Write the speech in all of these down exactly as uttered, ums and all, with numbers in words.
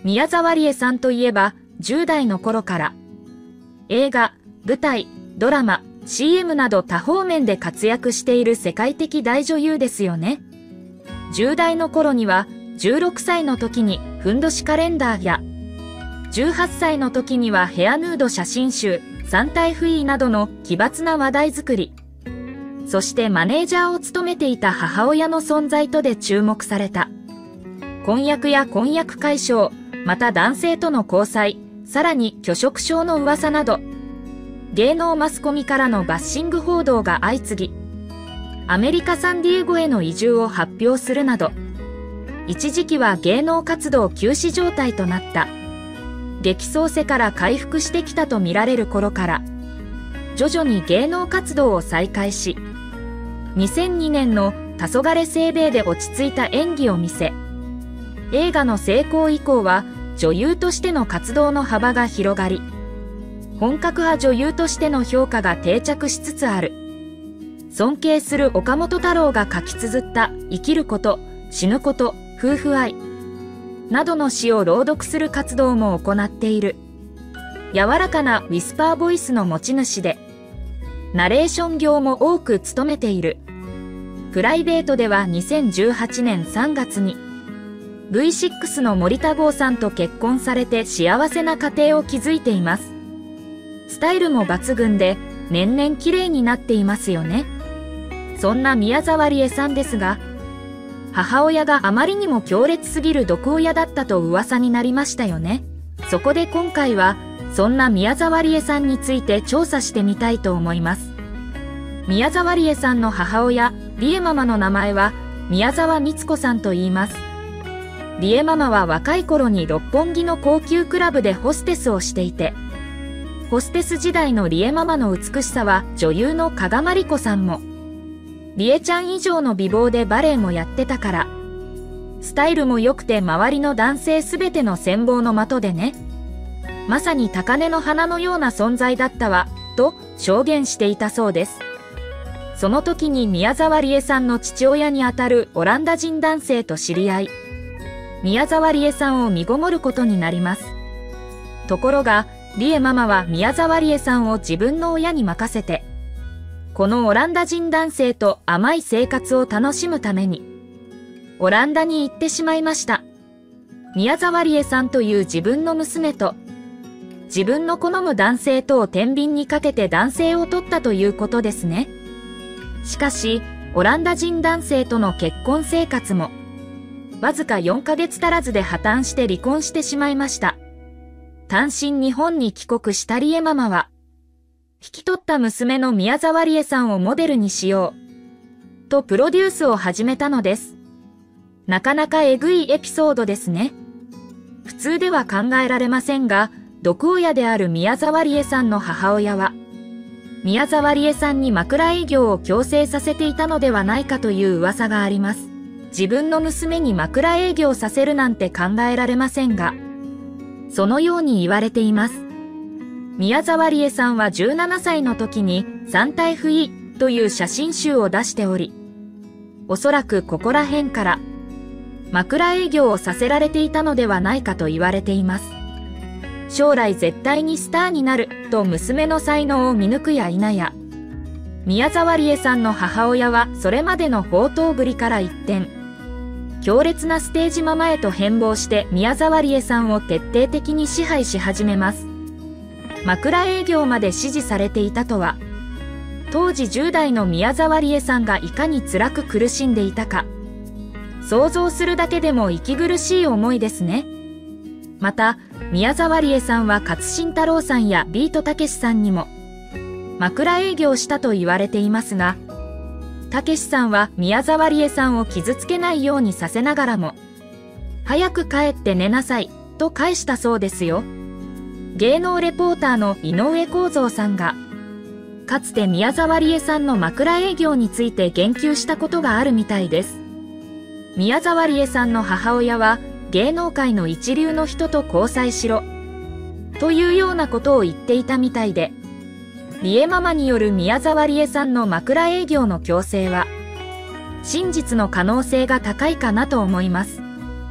宮沢りえさんといえば、じゅう代の頃から、映画、舞台、ドラマ、シーエム など多方面で活躍している世界的大女優ですよね。じゅう代の頃には、じゅうろくさいの時にふんどしカレンダーや、じゅうはっさいの時にはヘアヌード写真集、三体不意などの奇抜な話題作り。そしてマネージャーを務めていた母親の存在とで注目された。婚約や婚約解消、また男性との交際、さらに拒食症の噂など、芸能マスコミからのバッシング報道が相次ぎ、アメリカ・サンディエゴへの移住を発表するなど、一時期は芸能活動休止状態となった。激走世から回復してきたとみられる頃から、徐々に芸能活動を再開し、にせんにねんの黄昏清兵衛で落ち着いた演技を見せ、映画の成功以降は女優としての活動の幅が広がり、本格派女優としての評価が定着しつつある。尊敬する岡本太郎が書き綴った生きること、死ぬこと、夫婦愛などの詩を朗読する活動も行っている。柔らかなウィスパーボイスの持ち主で、ナレーション業も多く務めている。プライベートではにせんじゅうはちねんさんがつに ブイシックス の森田剛さんと結婚されて幸せな家庭を築いています。スタイルも抜群で年々綺麗になっていますよね。そんな宮沢りえさんですが、母親があまりにも強烈すぎる毒親だったと噂になりましたよね。そこで今回はそんな宮沢りえさんについて調査してみたいと思います。宮沢りえさんの母親、りえママの名前は宮沢光子さんと言います。りえママは若い頃に六本木の高級クラブでホステスをしていて、ホステス時代のりえママの美しさは女優の加賀まりこさんも、りえちゃん以上の美貌でバレエもやってたから、スタイルも良くて周りの男性すべての羨望の的でね。まさに高嶺の花のような存在だったわ、と証言していたそうです。その時に宮沢りえさんの父親にあたるオランダ人男性と知り合い、宮沢りえさんを身ごもることになります。ところが、りえママは宮沢りえさんを自分の親に任せて、このオランダ人男性と甘い生活を楽しむために、オランダに行ってしまいました。宮沢りえさんという自分の娘と、自分の好む男性とを天秤にかけて男性を取ったということですね。しかし、オランダ人男性との結婚生活も、わずかよんかげつ足らずで破綻して離婚してしまいました。単身日本に帰国したりえママは、引き取った娘の宮沢りえさんをモデルにしよう、とプロデュースを始めたのです。なかなかえぐいエピソードですね。普通では考えられませんが、毒親である宮沢りえさんの母親は、宮沢りえさんに枕営業を強制させていたのではないかという噂があります。自分の娘に枕営業させるなんて考えられませんが、そのように言われています。宮沢りえさんはじゅうななさいの時に三体不意という写真集を出しており、おそらくここら辺から枕営業をさせられていたのではないかと言われています。将来絶対にスターになると娘の才能を見抜くや否や、宮沢りえさんの母親はそれまでの放蕩ぶりから一転、強烈なステージママへと変貌して宮沢りえさんを徹底的に支配し始めます。枕営業まで指示されていたとは、当時じゅう代の宮沢りえさんがいかに辛く苦しんでいたか、想像するだけでも息苦しい思いですね。また、宮沢りえさんは勝新太郎さんやビートたけしさんにも枕営業したと言われていますが、たけしさんは宮沢りえさんを傷つけないようにさせながらも、早く帰って寝なさいと返したそうですよ。芸能レポーターの井上公造さんが、かつて宮沢りえさんの枕営業について言及したことがあるみたいです。宮沢りえさんの母親は、芸能界の一流の人と交際しろ、というようなことを言っていたみたいで、りえママによる宮沢りえさんの枕営業の強制は、真実の可能性が高いかなと思います。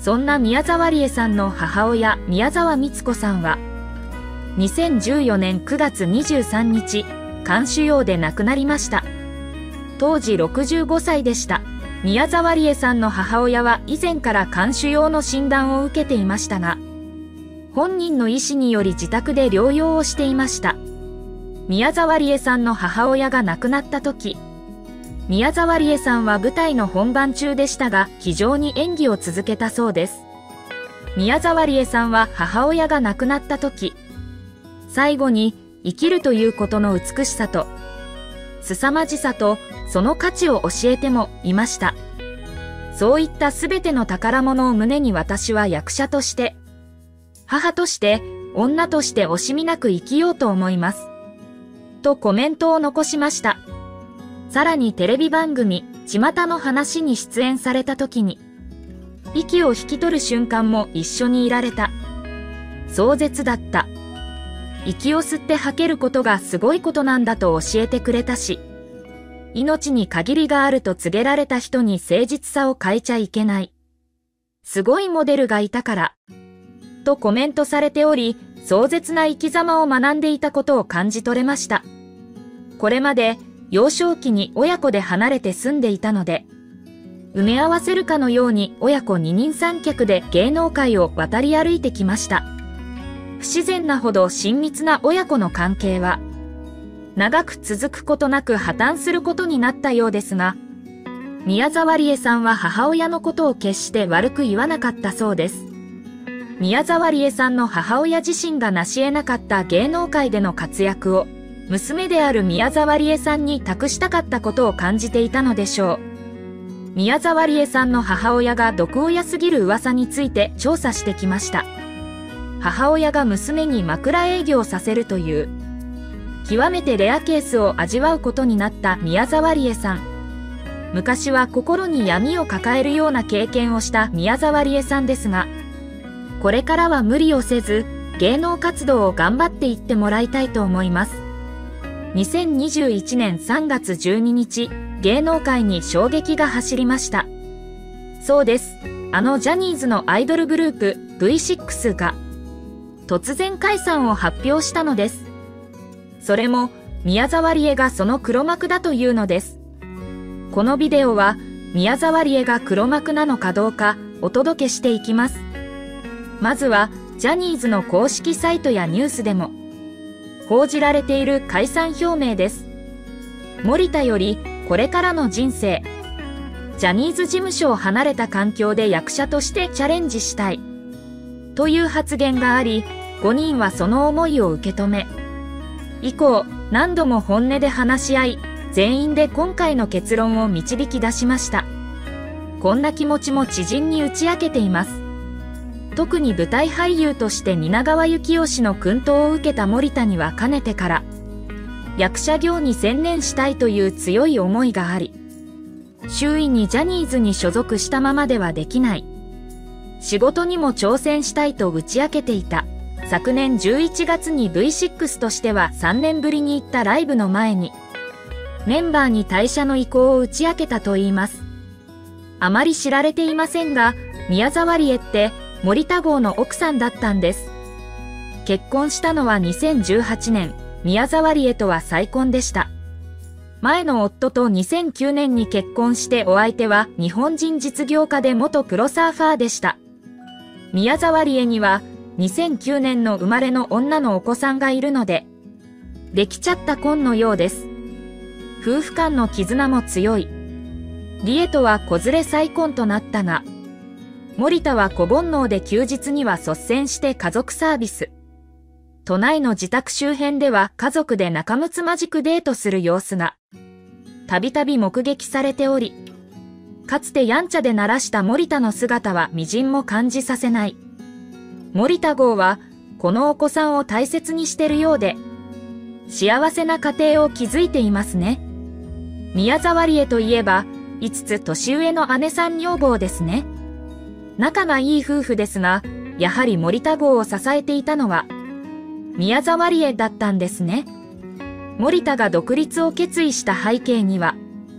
そんな宮沢りえさんの母親宮沢みつ子さんは、にせんじゅうよねんくがつにじゅうさんにち、肝腫瘍で亡くなりました。当時ろくじゅうごさいでした。宮沢りえさんの母親は以前から肝腫瘍の診断を受けていましたが、本人の意思により自宅で療養をしていました。宮沢りえさんの母親が亡くなった時、宮沢りえさんは舞台の本番中でしたが、気丈に演技を続けたそうです。宮沢りえさんは母親が亡くなった時、最後に生きるということの美しさと、凄まじさと、その価値を教えてもいました。そういったすべての宝物を胸に私は役者として、母として、女として惜しみなく生きようと思います。とコメントを残しました。さらにテレビ番組、巷の話に出演された時に、息を引き取る瞬間も一緒にいられた。壮絶だった。息を吸って吐けることがすごいことなんだと教えてくれたし、命に限りがあると告げられた人に誠実さを変えちゃいけない。すごいモデルがいたから。とコメントされており、壮絶な生き様を学んでいたことを感じ取れました。これまで幼少期に親子で離れて住んでいたので、埋め合わせるかのように親子二人三脚で芸能界を渡り歩いてきました。不自然なほど親密な親子の関係は、長く続くことなく破綻することになったようですが、宮沢りえさんは母親のことを決して悪く言わなかったそうです。宮沢りえさんの母親自身が成し得なかった芸能界での活躍を、娘である宮沢りえさんに託したかったことを感じていたのでしょう。宮沢りえさんの母親が毒親すぎる噂について調査してきました。母親が娘に枕営業させるという、極めてレアケースを味わうことになった宮沢りえさん。昔は心に闇を抱えるような経験をした宮沢りえさんですが、これからは無理をせず、芸能活動を頑張っていってもらいたいと思います。にせんにじゅういちねんさんがつじゅうににち、芸能界に衝撃が走りました。そうです。あのジャニーズのアイドルグループ ブイシックス が突然解散を発表したのです。それも宮沢りえがその黒幕だというのです。このビデオは宮沢りえが黒幕なのかどうかお届けしていきます。まずはジャニーズの公式サイトやニュースでも報じられている解散表明です。森田よりこれからの人生。ジャニーズ事務所を離れた環境で役者としてチャレンジしたい。という発言があり、ごにんはその思いを受け止め、以降、何度も本音で話し合い、全員で今回の結論を導き出しました。こんな気持ちも知人に打ち明けています。特に舞台俳優として蜷川幸雄氏の薫陶を受けた森田にはかねてから、役者業に専念したいという強い思いがあり、周囲にジャニーズに所属したままではできない。仕事にも挑戦したいと打ち明けていた。昨年じゅういちがつに ブイシックス としてはさんねんぶりに行ったライブの前に、メンバーに退社の意向を打ち明けたといいます。あまり知られていませんが、宮沢りえって森田剛の奥さんだったんです。結婚したのはにせんじゅうはちねん、宮沢りえとは再婚でした。前の夫とにせんきゅうねんに結婚してお相手は日本人実業家で元プロサーファーでした。宮沢りえにはにせんきゅうねんの生まれの女のお子さんがいるので、できちゃった婚のようです。夫婦間の絆も強い。リエとは子連れ再婚となったが、森田は子煩悩で休日には率先して家族サービス。都内の自宅周辺では家族で仲睦まじくデートする様子が、たびたび目撃されており、かつてやんちゃで鳴らした森田の姿は微塵も感じさせない。森田剛は、このお子さんを大切にしてるようで、幸せな家庭を築いていますね。宮沢りえといえば、いつつ年上の姉さん女房ですね。仲がいい夫婦ですが、やはり森田剛を支えていたのは、宮沢りえだったんですね。森田が独立を決意した背景には、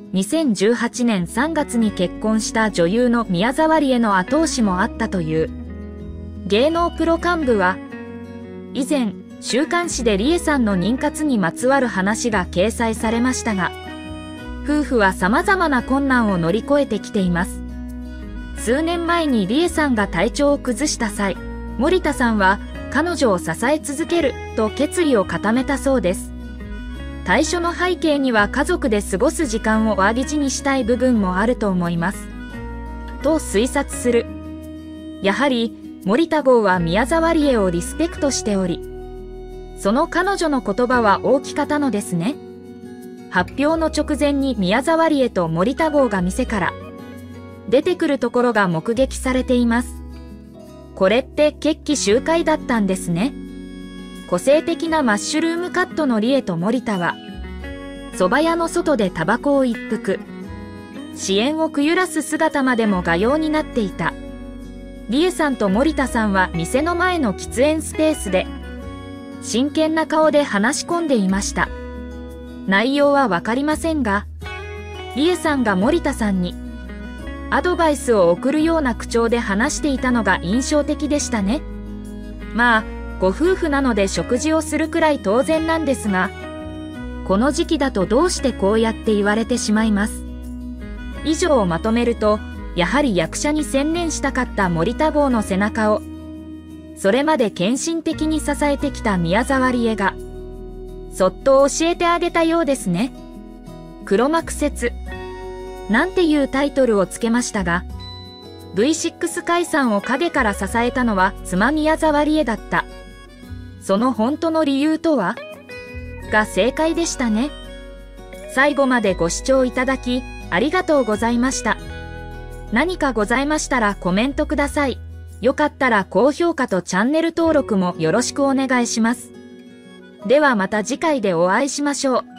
にせんじゅうはちねんさんがつに結婚した女優の宮沢りえの後押しもあったという。芸能プロ幹部は、以前、週刊誌でりえさんの妊活にまつわる話が掲載されましたが、夫婦は様々な困難を乗り越えてきています。数年前にりえさんが体調を崩した際、森田さんは彼女を支え続けると決意を固めたそうです。退所の背景には家族で過ごす時間を大事にしたい部分もあると思います。と推察する。やはり森田剛は宮沢りえをリスペクトしており、その彼女の言葉は大きかったのですね。発表の直前に宮沢りえと森田剛が店から出てくるところが目撃されています。これって決起集会だったんですね。個性的なマッシュルームカットのりえと森田は、蕎麦屋の外でタバコを一服。支援をくゆらす姿までも画様になっていた。りえさんと森田さんは店の前の喫煙スペースで、真剣な顔で話し込んでいました。内容はわかりませんが、りえさんが森田さんに、アドバイスを送るような口調で話していたのが印象的でしたね。まあ、ご夫婦なので食事をするくらい当然なんですが、この時期だとどうしてこうやって言われてしまいます。以上をまとめると、やはり役者に専念したかった森田剛の背中を、それまで献身的に支えてきた宮沢りえが、そっと教えてあげたようですね。黒幕説。なんていうタイトルをつけましたが、ブイシックス 解散を陰から支えたのは妻宮沢りえだった。その本当の理由とはが正解でしたね。最後までご視聴いただき、ありがとうございました。何かございましたらコメントください。よかったら高評価とチャンネル登録もよろしくお願いします。ではまた次回でお会いしましょう。